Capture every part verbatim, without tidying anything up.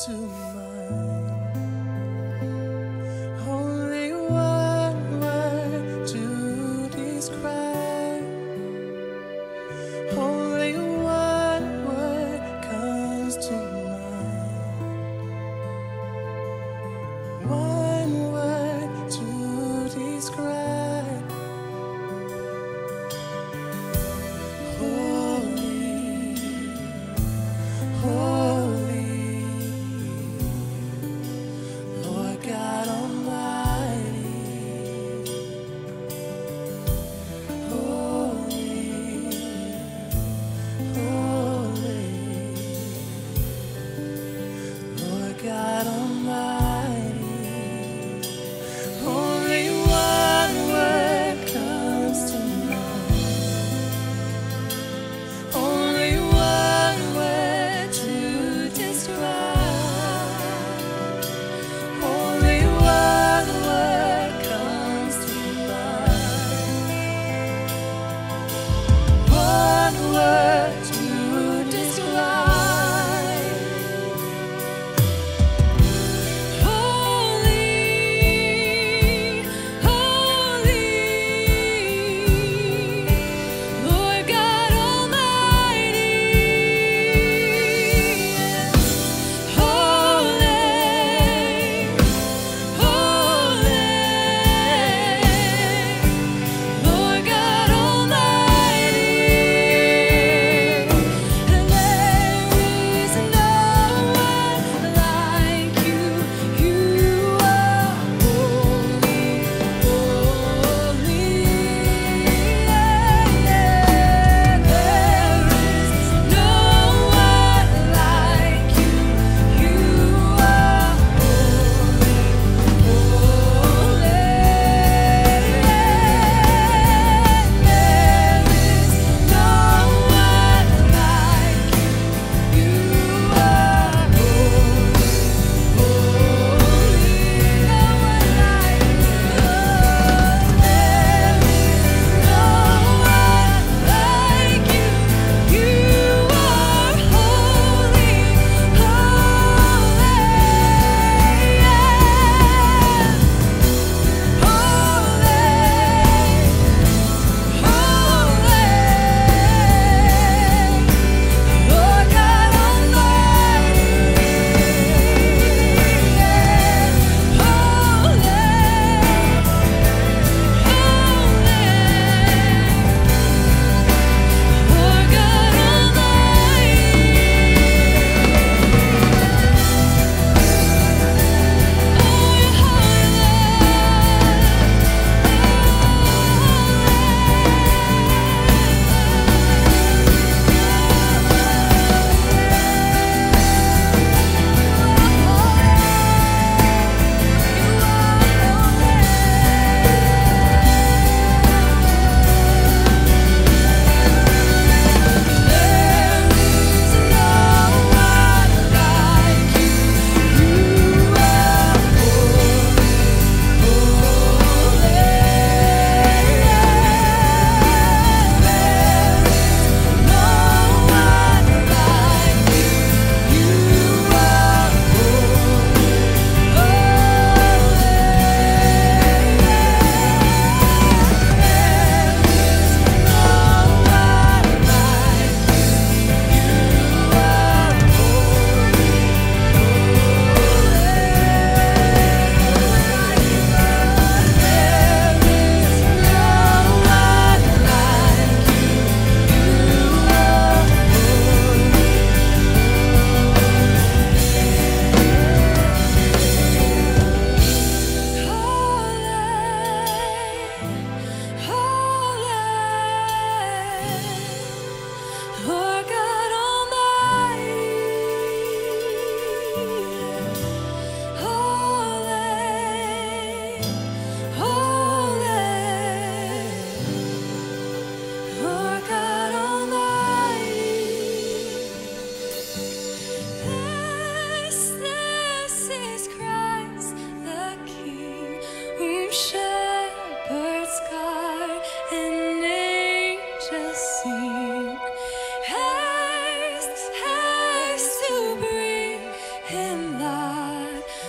to mind. Only one word to describe. Only one word comes to mind. One word to describe. Holy, holy, Lord God Almighty. Holy, holy, Lord God Almighty. Only one word comes to mind. Only one word to describe. Only one word comes to mind. One word to describe. Holy, holy, Lord God Almighty. Holy, holy, Lord God Almighty.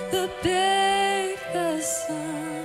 the big, the sun.